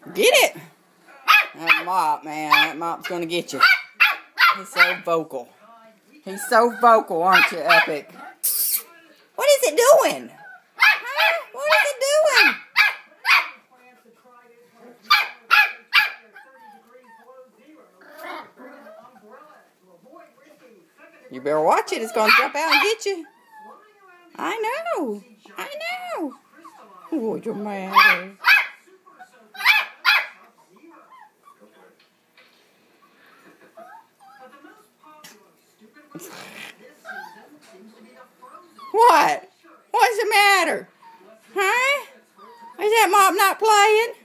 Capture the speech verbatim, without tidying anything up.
Get it! That mop, man. That mop's gonna get you. He's so vocal. He's so vocal, aren't you, Epic? What is it doing? Huh? What is it doing? You better watch it. It's gonna jump out and get you. I know. I know. What's the matter? What? What's the matter? Huh? Is that mop not playing?